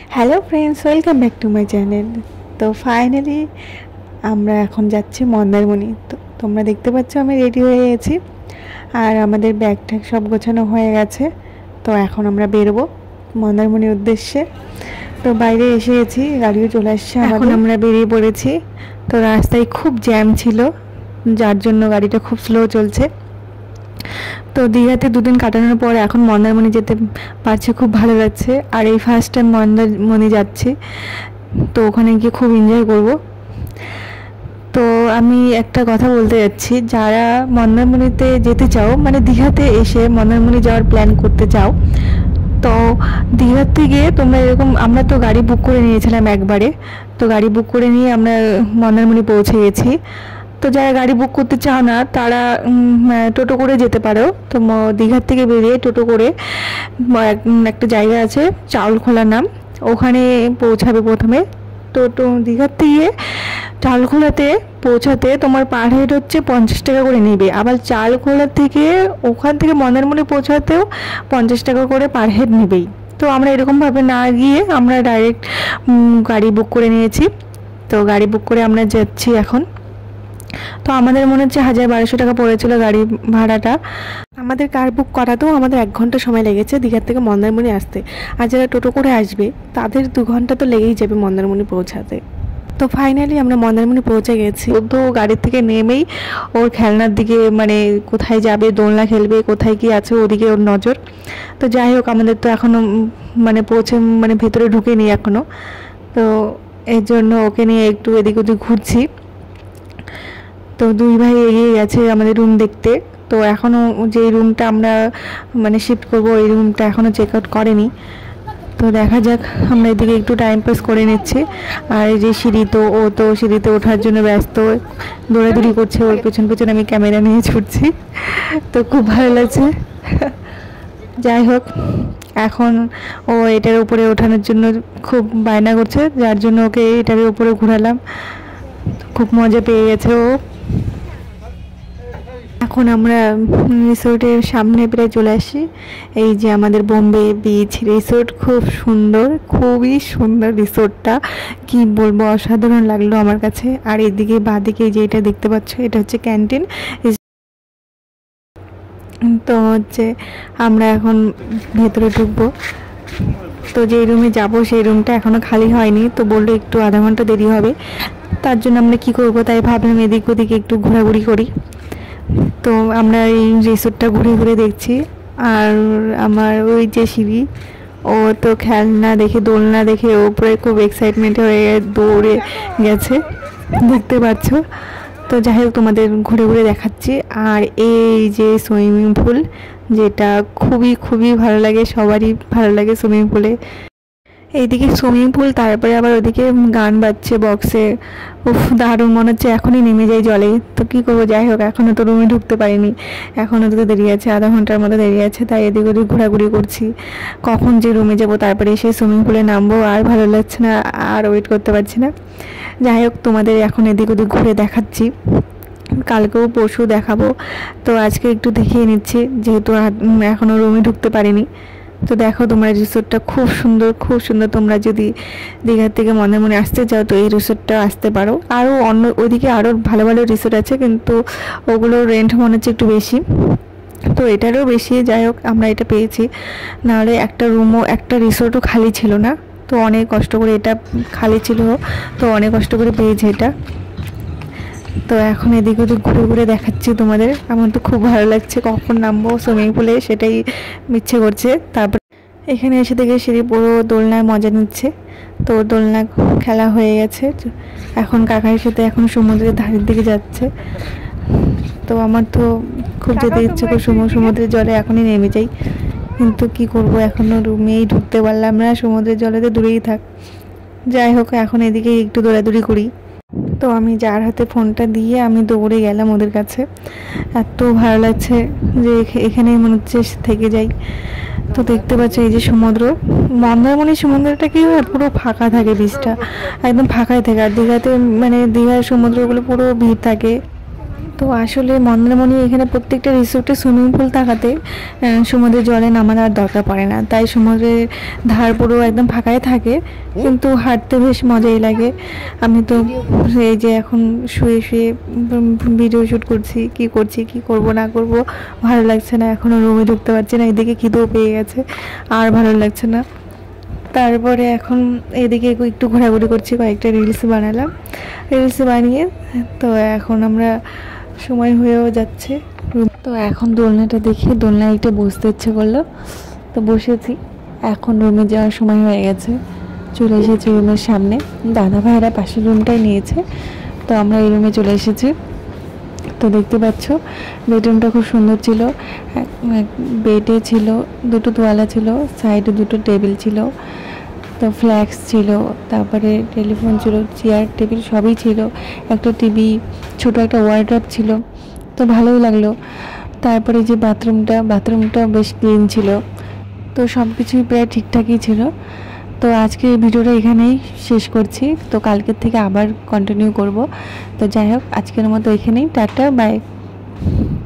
Hello friends, welcome back to my channel. তো finally আমরা এখন যাচ্ছি মন্দারমণি। তো তোমরা দেখতে পাচ্ছ আমি রেডি হয়ে গেছি, আর আমাদের ব্যাগ ট্যাগ সব গোছানো হয়ে গেছে। তো এখন আমরা বেরোবো মন্দারমণির উদ্দেশ্যে। তো বাইরে এসে গেছি, গাড়িও চলে আসছে, এখন আমরা বেরিয়ে পড়েছি। তো রাস্তায় খুব জ্যাম ছিল, যার জন্য গাড়িটা খুব স্লো চলছে। তো দীঘাতে দুদিন কাটানোর পর এখন মন্দারমণি যেতে পারছি, খুব ভালো লাগছে। আর এই ফার্স্ট টাইম মন্দারমণি যাচ্ছি, তো ওখানে গিয়ে খুব এনজয় করব। তো আমি একটা কথা বলতে যাচ্ছি, যারা মন্দারমণিতে যেতে চাও, মানে দীঘাতে এসে মন্দারমণি যাওয়ার প্ল্যান করতে চাও, তো দীঘার থেকে তোমরা এরকম, আমরা তো গাড়ি বুক করে নিয়েছিলাম একবারে। তো গাড়ি বুক করে নিয়ে আমরা মন্দারমণি পৌঁছে গেছি। তো যারা গাড়ি বুক করতে চাও না, তারা টোটো করে যেতে পারো। তো দীঘার থেকে বেরিয়ে টোটো করে একটা জায়গা আছে চাউলখোলা নাম, ওখানে পৌঁছাবে প্রথমে। তো দীঘার থেকে চাউলখোলাতে পৌঁছাতে তোমার পার হেড হচ্ছে 50 টাকা করে নেবে। আবার চাউলখোলা থেকে ওখান থেকে মন্দারমণি পৌঁছাতেও 50 টাকা করে পার হেড নেবেই। তো আমরা এরকমভাবে না গিয়ে আমরা ডাইরেক্ট গাড়ি বুক করে নিয়েছি। তো গাড়ি বুক করে আমরা যাচ্ছি এখন। তো আমাদের মনে হচ্ছে 1200 টাকা পড়েছিল গাড়ি ভাড়াটা। আমাদের কার বুক করাতেও আমাদের 1 ঘন্টা সময় লেগেছে দীঘার থেকে মন্দারমণি আসতে। আর যারা টোটো করে আসবে তাদের 2 ঘন্টা তো লেগেই যাবে মন্দারমণি পৌঁছাতে। তো ফাইনালি আমরা মন্দারমণি পৌঁছে গেছি। ও তো গাড়ির থেকে নেমেই ওর খেলনার দিকে, মানে কোথায় যাবে, দোলনা খেলবে, কোথায় কি আছে ওদিকে ওর নজর। তো যাই হোক, আমাদের তো এখনও মানে ভেতরে ঢুকেনি এখনও। তো এর জন্য ওকে নিয়ে একটু এদিক ওদিক ঘুরছি। তো 2 ভাই এগিয়ে গেছে আমাদের রুম দেখতে। তো এখনও যে রুমটা আমরা শিফট করবো, এই রুমটা এখনও চেক আউট করেনি। তো দেখা যাক, আমরা এদিকে একটু টাইম পাস করে নিচ্ছি। আর এই যে সিঁড়ি, তো ও তো সিঁড়িতে ওঠার জন্য ব্যস্ত, দৌড়াদৌড়ি করছে, ওর পেছন পেছন আমি ক্যামেরা নিয়ে ছুটছি। তো খুব ভালো লাগছে। যাই হোক, এখন ও এটার উপরে ওঠানোর জন্য খুব বায়না করছে, যার জন্য ওকে এটার উপরে ঘোরালাম। খুব মজা পেয়ে গেছে ও। এখন আমরা রিসোর্টের সামনে প্রায় চলে আসি। এই যে আমাদের বোম্বে বিচ রিসোর্ট, খুব সুন্দর, খুবই সুন্দর রিসোর্টটা, কি বলবো, অসাধারণ লাগলো আমার কাছে। আর এদিকে বাঁদিকে যে এটা দেখতে পাচ্ছ, এটা হচ্ছে ক্যান্টিন। তো হচ্ছে আমরা এখন ভেতরে ঢুকবো। তো যেই রুমে যাব সেই রুমটা এখনও খালি হয়নি, তো বললো একটু আধা ঘন্টা দেরি হবে। তার জন্য আমরা কি করব, তাই ভাবলাম এদিক ওদিকে একটু ঘোরাঘুরি করি। তো আমরা এই রিসোর্টটা ঘুরে ঘুরে দেখছি। আর আমার ওই যে সিঁড়ি, ও তো খেলনা দেখে, দোলনা দেখে ওপরে খুব এক্সাইটমেন্ট হয়ে দৌড়ে গেছে, দেখতে পাচ্ছ। তো যাই হোক, তোমাদের ঘুরে ঘুরে দেখাচ্ছি। আর এই যে সুইমিং পুল, যেটা খুবই খুবই ভালো লাগে, সবারই ভালো লাগে সুইমিং পুলে। এইদিকে সুইমিং পুল, তারপরে আবার ওদিকে গান বাজছে বক্সে। উফ, দারুণ, মনে হচ্ছে এখনই নেমে যাই জলে। তো কী করবো, যাই হোক, এখনও তো রুমে ঢুকতে পারিনি, এখনও তো দেরি আছে, আধা ঘন্টার মতো দেরি আছে। তাই এদিক ওদিক ঘোরাঘুরি করছি, কখন যে রুমে যাব, তারপরে এসে সুইমিং পুলে নামবো। আর ভালো লাগছে না, আর ওয়েট করতে পারছি না। যাই হোক, তোমাদের এখন এদিক ওদিক ঘুরে দেখাচ্ছি, কালকেও পরশু দেখাবো। তো আজকে একটু দেখিয়ে নিচ্ছি, যেহেতু এখনও রুমে ঢুকতে পারিনি। তো দেখো, তোমরা রিসোর্টটা খুব সুন্দর, খুব সুন্দর। তোমরা যদি দীঘার থেকে মন্দারমণি আসতে চাও, তো এই রিসোর্টটা আসতে পারো। আরও অন্য ওইদিকে আরও ভালো ভালো রিসোর্ট আছে, কিন্তু ওগুলোর রেন্ট মনে হচ্ছে একটু বেশি, তো এটারও বেশি। যাই হোক, আমরা এটা পেয়েছি, নাহলে একটা রুমও, একটা রিসোর্টও খালি ছিল না। তো অনেক কষ্ট করে এটা খালি ছিল, তো অনেক কষ্ট করে পেয়েছি এটা। তো এখন এদিক ওদিক ঘুরে ঘুরে দেখাচ্ছি তোমাদের। আমার তো খুব ভালো লাগছে, কখন নামবো সুইমিং পুলে সেটাই ইচ্ছে করছে। তারপর এখানে এসে দেখে সিঁড়ি পুরো দোলনায় মজা নিচ্ছে। তো দোলনা খেলা হয়ে গেছে, এখন কাকার সাথে এখন সমুদ্রের ধারের দিকে যাচ্ছে। তো আমার তো খুব যেতে ইচ্ছে করে সমুদ্রের জলে এখনই নেমে যাই, কিন্তু কি করব, এখনও রুমেই ঢুকতে পারলাম না, সমুদ্রের জলেতে দূরেই থাক। যাই হোক, এখন এদিকে একটু দৌড়াদৌড়ি করি। তো আমি যার হাতে ফোনটা দিয়ে আমি দৌড়ে গেলাম ওদের কাছে। এত ভালো লাগছে যে এখানেই মনে হচ্ছে থেকে যাই। তো দেখতে পাচ্ছ এই যে সমুদ্র, মন্দারমণি সমুদ্রটা কি হয়, পুরো ফাঁকা থাকে, বিচটা একদম ফাঁকাই থাকে। আর দীঘাতে দীঘার সমুদ্রগুলো পুরো ভিড় থাকে। তো আসলে মন্দারমণি এখানে প্রত্যেকটা রিসোর্টে সুইমিং পুল থাকাতে সমুদ্রের জলে নামার আর দরকার পড়ে না, তাই সমুদ্রের ধার পুরো একদম ফাঁকাই থাকে, কিন্তু হাঁটতে বেশ মজাই লাগে। আমি তো এই যে এখন শুয়ে শুয়ে ভিডিও শ্যুট করছি, কি করব না করব ভালো লাগছে না, এখনও রুমে ঢুকতে পারছি না, এদিকে খিদেও পেয়ে গেছে আর ভালো লাগছে না। তারপরে এখন এদিকে একটু ঘোরাঘুরি করছি, কয়েকটা রিলস বানালাম, রিলস বানিয়ে তো এখন আমরা সময় হয়েও যাচ্ছে। তো এখন দোলনাটা দেখে দোলনায় একটু বসতে ইচ্ছে করলো, তো বসেছি। এখন রুমে যাওয়ার সময় হয়ে গেছে, চলে এসেছি রুমের সামনে। দাদা ভাইরা পাশের রুমটাই নিয়েছে, তো আমরা এই রুমে চলে এসেছি। তো দেখতে পাচ্ছ বেডরুমটা খুব সুন্দর ছিল, বেডে ছিল দুটো তোয়ালা ছিল, সাইডে দুটো টেবিল ছিল, তো ফ্ল্যাক্স ছিল, তারপরে টেলিফোন ছিল, চেয়ার টেবিল সবই ছিল, একটা টিভি, ছোট একটা ওয়ার্ড্রপ ছিল, তো ভালোই লাগলো। তারপরে যে বাথরুমটা বেশ ক্লিন ছিল, তো সব কিছুই প্রায় ঠিকঠাকই ছিল। তো আজকে এই ভিডিওটা এখানেই শেষ করছি, তো কালকের থেকে আবার কন্টিনিউ করব। তো যাই হোক, আজকের মতো এখানেই টাটা বাই।